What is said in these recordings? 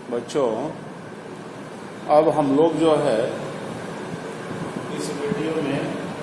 बच्चों, अब हम लोग जो है इस वीडियो में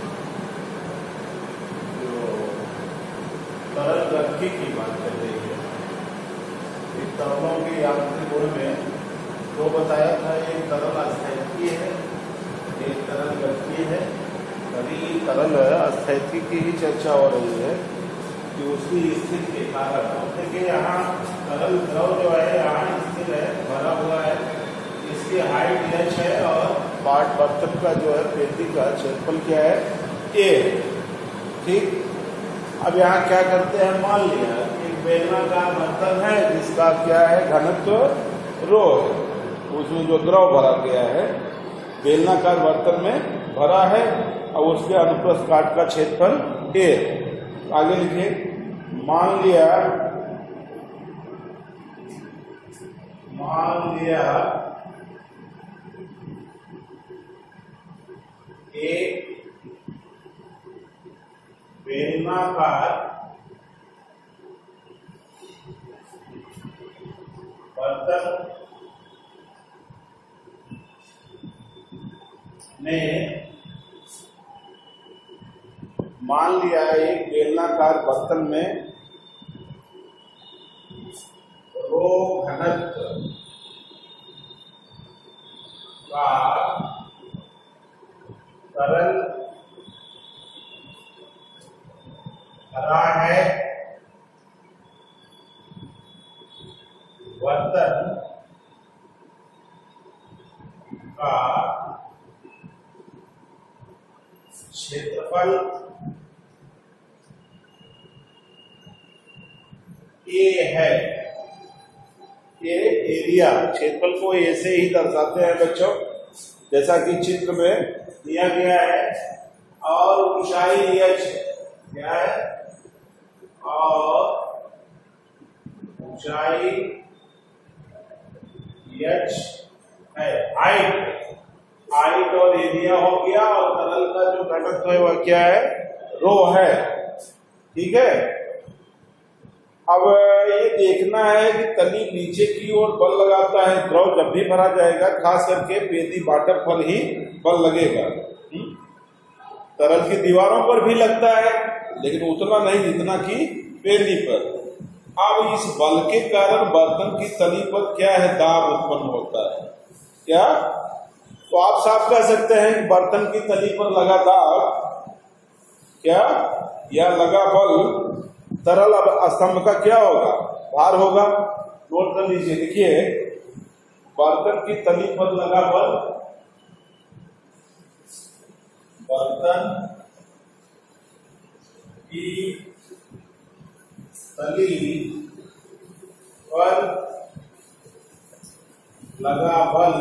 जो तरल गति की बात कर रही है, एक तरलों के यांत्रिक गुण में जो बताया था, एक तरल अस्थैतिकी है, एक तरल गति है। अभी तरल अस्थैतिकी की ही चर्चा हो रही है कि उसकी स्थिति के कारण, देखिए यहाँ तरल द्रव जो है यहाँ स्थिर है, भरा हुआ है, इसकी हाइट h है और पार्ट बर्तन का जो है पेटी का क्षेत्रफल क्या है, a। ठीक, अब यहाँ क्या करते हैं, मान लिया एक बेलनाकार बर्तन है जिसका क्या है, घनत्व रो है, उसमें जो द्रव भरा गया है बेलनाकार बर्तन में भरा है और उसके अनुप्रस्थ काट का क्षेत्रफल a। आगे लिखिए, मान लिया एक बेलनाकार बर्तन में रो घनत्व का तरल भरा है, बर्तन का क्षेत्रफल A है। ये एरिया, क्षेत्रफल को A से ही दर्शाते हैं बच्चों, जैसा कि चित्र में दिया गया है, और ऊंचाई h क्या है, और ऊंचाई h है, हाइट और एरिया हो गया, और तरल का जो घनत्व है वह क्या है, रो है। ठीक है, अब ये देखना है कि तली नीचे की ओर बल लगाता है, द्रव जब भी भरा जाएगा, खास करके पेदी वाटर पर ही बल लगेगा। तरल की दीवारों पर भी लगता है, लेकिन उतना नहीं जितना कि पेदी पर। अब इस बल के कारण बर्तन की तली पर क्या है, दाब उत्पन्न होता है। क्या? तो आप साफ कह सकते हैं कि बर्तन की तली पर लगा दाब क्या, या लगा बल तरल स्तंभ का क्या होगा, भार होगा। नोट कर लीजिए, देखिए बर्तन की तली पर लगा बल, बर्तन की तली पर लगा बल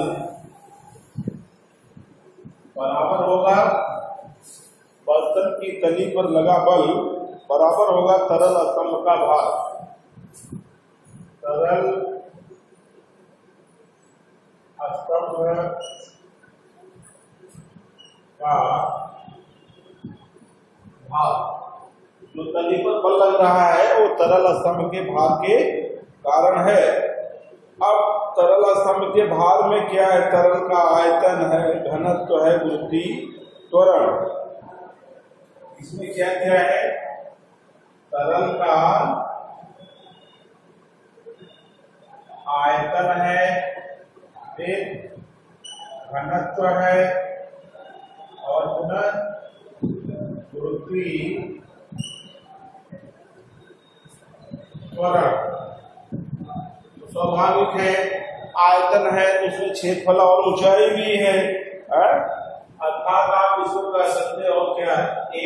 बराबर होगा, बर्तन की तली पर लगा बल बराबर होगा तरल स्तंभ का भार। तरल स्तंभ का भार, जो तली पर बल लग रहा है वो तरल स्तंभ के भार के कारण है। अब तरल स्तंभ के भार में क्या है, तरल का आयतन है, घनत्व है, वृद्धि, त्वरण। इसमें क्या क्या है, तरल का आयतन है, एक घनत्व है, और वृद्धि, त्वरण। तो स्वाभाविक है, आयतन है तो उसमें क्षेत्रफल और ऊंचाई भी है, अर्थात आप इसको कह सकते हो क्या,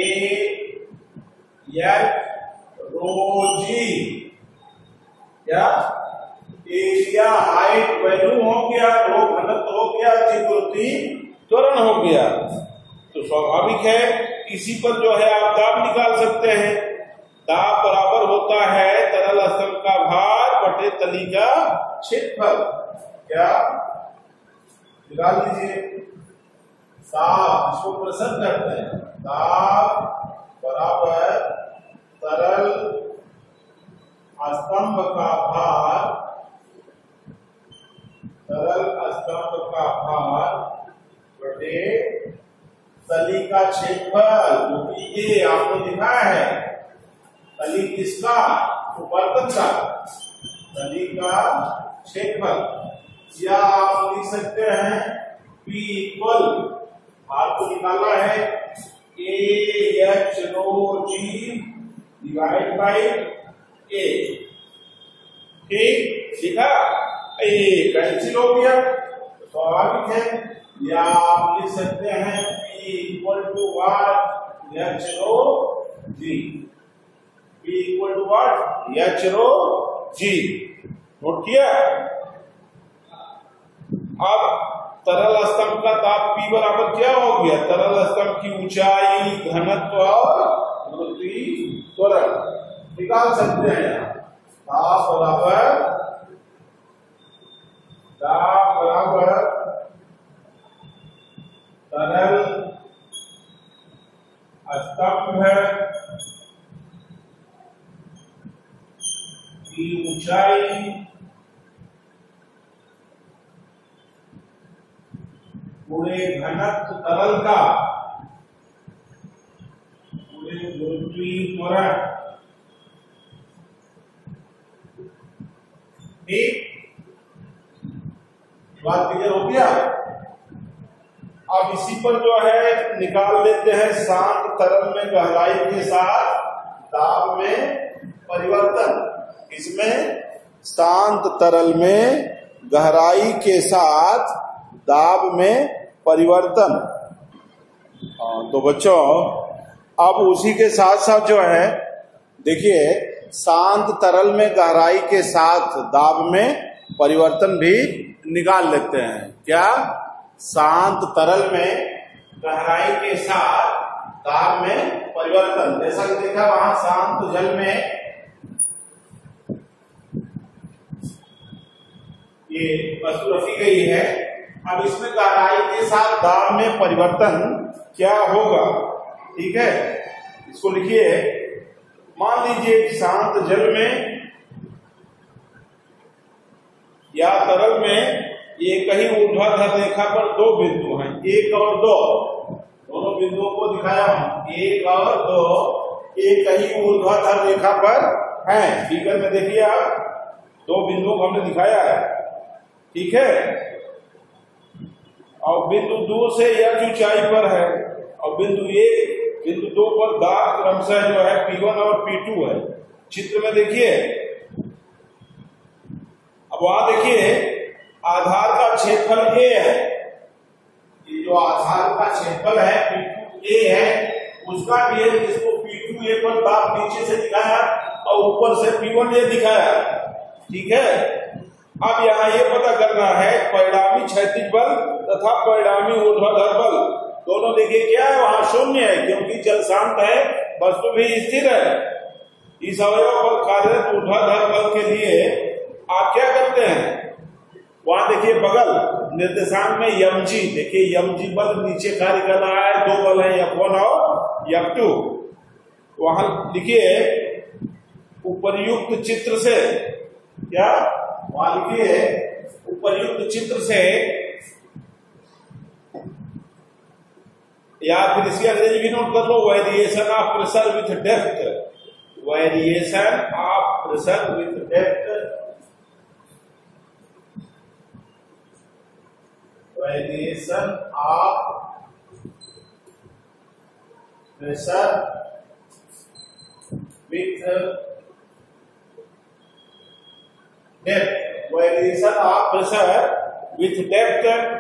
रोजी, क्या एरिया हाइट वैल्यू हो गया, रो घनत्व हो गया, जी वृद्धि त्वरण हो गया। तो स्वाभाविक है इसी पर जो है आप दाब निकाल सकते हैं। दाब बराबर होता है तरल स्तंभ का भार बटे तली का क्षेत्रफल। क्या निकाल लीजिए, दाब, इसको प्रश्न करते हैं, दाब बराबर तरल स्तंभ का भार स्तंभ का भार बटे तली का क्षेत्रफल, जो कि ए आपको दिखाया है। तली किसका? उपवर्तन का। तली का क्षेत्रफल, या आप लिख सकते हैं P इक्वल, आपको निकालना है AH rho G divide by A। ठीक, लिखा? ए कैंसिल हो गया, स्वाभाविक है। या आप लिख सकते हैं P equal to what? H rho G। P equal to what? H rho G। Note किया? अब तरल स्तंभ का दाब P बराबर क्या हो गया? तरल स्तंभ की ऊंचाई, घनत्व और गुरुत्वीय त्वरण निकाल सकते हैं। दाब बराबर तरल स्तंभ की ऊंचाई पूरे घनत्व तरल का पूरे गुरुत्वीय त्वरण। ठीक, बात क्लियर हो गया? अब इसी पर जो है निकाल लेते हैं शांत तरल में गहराई के साथ दाब में परिवर्तन। इसमें शांत तरल में गहराई के साथ दाब में परिवर्तन। तो बच्चों अब उसी के साथ साथ जो है देखिए, शांत तरल में गहराई के साथ दाब में परिवर्तन भी निकाल लेते हैं। क्या? शांत तरल में गहराई के साथ दाब में परिवर्तन। जैसा कि देखा वहां शांत जल में ये वस्तु रखी गई है। अब इसमें गहराई के साथ दाब में परिवर्तन क्या होगा? ठीक है, इसको लिखिए। मान लीजिए शांत जल में या तरल में ये कहीं ऊर्ध्वाधर रेखा पर दो बिंदु हैं, 1 और 2। दोनों बिंदुओं को दिखाया हूं, 1 और 2। एक कहीं ऊर्ध्वाधर रेखा पर है। फिगर में देखिए आप, दो बिंदुओं को हमने दिखाया है। ठीक है, और बिंदु 2 से यह ऊंचाई पर है, और बिंदु 2 पर दाब क्रमशः जो है P1 और P2 है। चित्र में देखिए, अब वहां देखिए आधार का क्षेत्रफल A है। ये जो आधार का क्षेत्रफल है P2A है, उसका भी है, जिसको P2A पर दाब नीचे से दिखाया और ऊपर से P1A दिखाया। ठीक है, अब यहाँ ये पता करना है परिणामी क्षैतिज बल तथा परिणामी ऊर्ध्वाधर बल दोनों देखिए क्या है, वहां शून्य है, क्योंकि जल शांत है, वस्तु भी स्थिर है। इस अवयव पर कार्यरत ऊर्ध्वाधर बल के लिए आप क्या करते हैं? वहां देखिए बगल निर्देशांक में mg, देखिए mg बल नीचे कार्य कर रहा है। दो बल है F1 और F2। वहां लिखिए उपर्युक्त चित्र से, क्या वहां लिखिए उपर्युक्त चित्र से, या फिर इसकी अंग्रेजी भी नोट कर लो, variation of pressure with depth. Variation of pressure with depth, variation of pressure with depth. Variation of pressure with depth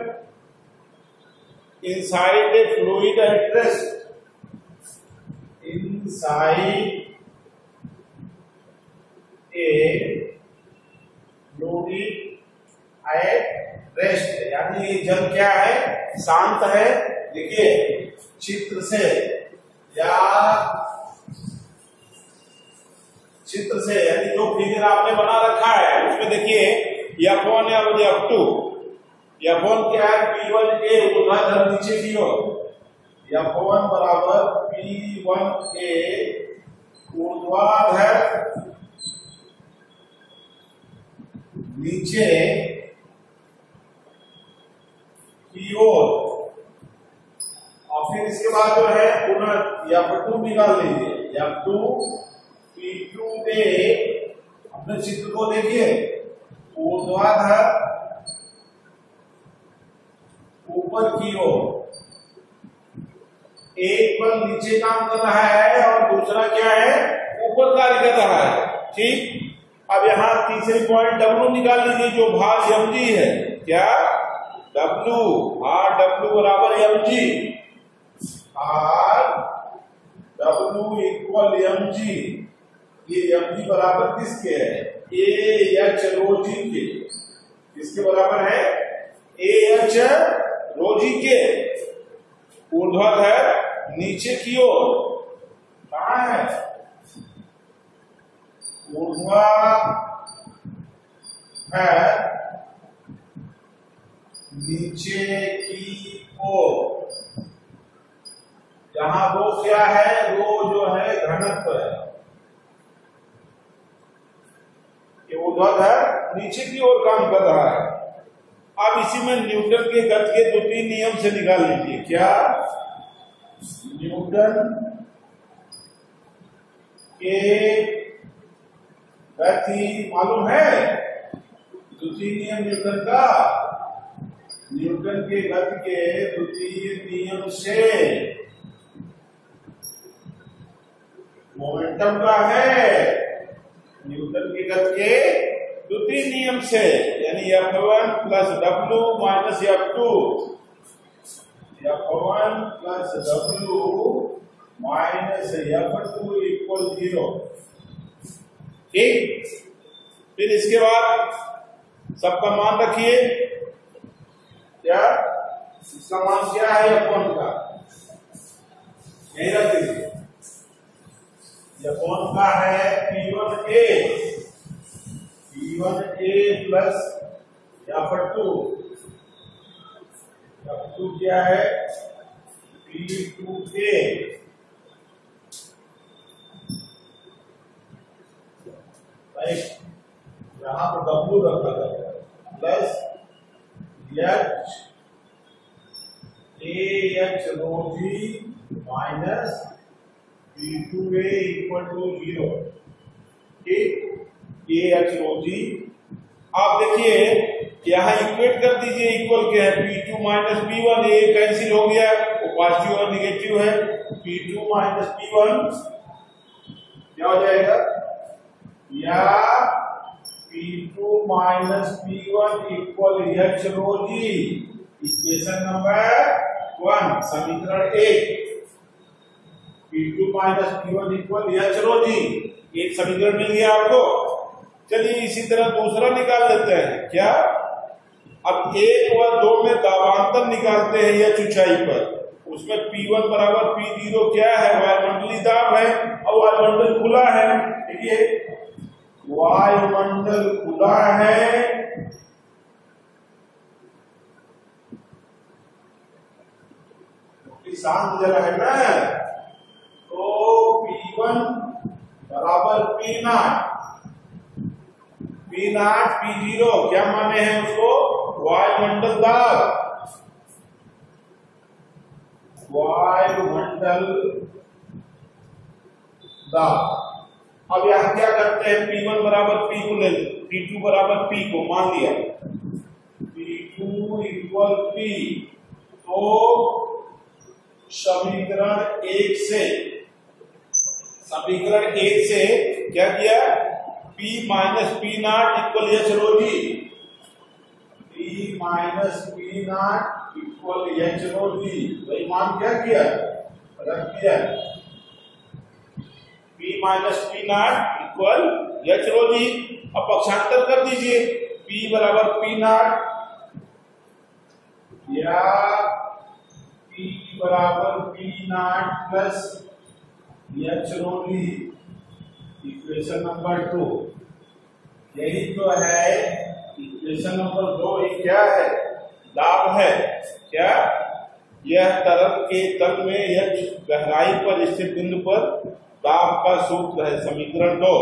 inside a fluid at rest, inside a fluid at rest, यानी ये जल क्या है? शांत है। देखिए चित्र से, या चित्र से यानी जो फिगर आपने बना रखा है उसमें देखिए F1 और F2। F1 क्या है? P1A ऊर्ध्वाधर नीचे की ओर। F1 बराबर P1A ऊर्ध्वाधर नीचे बाद जो है पुनः F2 निकाल लीजिए। F2 P2A, अपने चित्र को देखिए, ऊर्ध्वाधर ऊपर की ओर, एक बल नीचे काम कर रहा है और दूसरा क्या है, ऊपर कार्य कर रहा है। ठीक, अब यहां तीसरी पॉइंट W निकाल लीजिए जो भाग mg है। क्या W, W बराबर mg, W इक्वल mg। ये mg बराबर किसके है, AH rho g के। किसके बराबर है, AH rho g के। ऊर्ध्वाधर नीचे की ओर कहां है, ऊर्ध्वाधर नीचे की ओर, जहां रो क्या है, रो जो है घनत्व है। ये ऊर्ध्वाधर नीचे की ओर काम कर रहा है। अब इसी में न्यूटन के गति के दो तीन नियम से निकाल लीजिए। क्या, न्यूटन के गति मालूम है, द्वितीय नियम न्यूटन का, न्यूटन के गति के द्वितीय नियम से मोमेंटम का है, न्यूटन के गति के द्वितीय नियम से, यानी F1 plus W minus F2, F1 plus W minus F2 equal 0। ठीक, फिर इसके बाद सबका मान रखिए। क्या, इसका मान क्या है F1 का, यही रख दीजिए। F1 का है P1A प्लस F2, F2 क्या है P2A, यहां पर W रखा जाएगा, plus AH rho g minus P2A equal to 0। ठीक, AH rho g। आप देखिए यहां इक्वेट कर दीजिए, इक्वल क्या है, P2 माइनस P1, ये कैंसिल हो गया, वो पॉजिटिव और निगेटिव है। P2 माइनस P1 क्या हो जाएगा, या P2 minus P1 equal H rho g। Equation number 1, समीकरण 1, P2 minus P1 equal H rho g। एक समीकरण मिल गया आपको। चलिए इसी तरह दूसरा निकाल लेते हैं। क्या, अब 1 व 2 में दाबांतर निकालते हैं या ऊंचाई पर। उसमें P1 बराबर P0 क्या है, वायुमंडलीय दाब है और वायुमंडल खुला है। देखिए वायुमंडल खुला है, शांत जगह है ना, तो P1 बराबर P0, P0 क्या माने हैं उसको, वायुमंडल दाब, वायुमंडल दाब। अब यहां क्या करते हैं, P1 बराबर P को ले, P2 बराबर P को मान लिया, P2 इक्वल P। तो समीकरण 1 से क्या किया, P minus P0 equal H rho g, P minus P0 equal H rho g। वही मान क्या किया, रख दिया, P minus P0 equal H rho g। अब पक्षांतर कर दीजिए, P बराबर P0 या P बराबर P0 plus H rho g। Equation number 2, यही तो है इक्वेशन नंबर 2। ये क्या है, दाब है। क्या, यह तरल के तल में यह गहराई पर स्थित बिंदु पर दाब का सूत्र है। समीकरण 2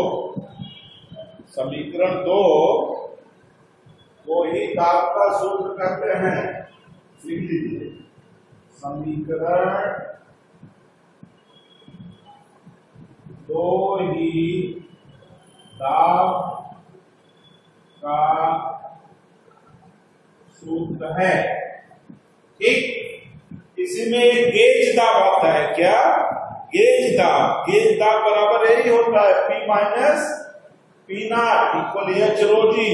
वो ही दाब का सूत्र कहते हैं। लिख लीजिए, समीकरण दो ही दाब का सूत्र है। ठीक, इसी में एक गेज दाब आता है। क्या? गेज दाब। गेज दाब बराबर यही होता है P minus P not equal H rho g.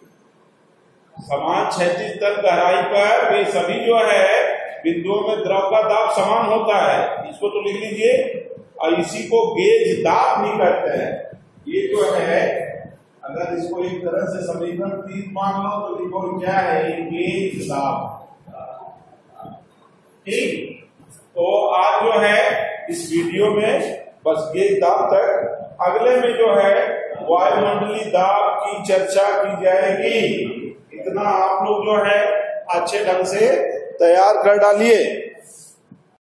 समान क्षैतिज तल गहराई पर वे सभी जो है बिंदुओं में द्रव का दाब समान होता है। इसको तो लिख लीजिए। और इसी को गेज दाब भी कहते हैं। ये जो है, अगर इसको एक तरह से समीकरण 3 मान लो तो लिखो क्या है, ये गेज दाब। ठीक, तो आज जो है इस वीडियो में बस गेज दाब तक। अगले में जो है वायुमंडलीय दाब की चर्चा की जाएगी। इतना आप लोग जो है अच्छे ढंग से तैयार कर डालिए।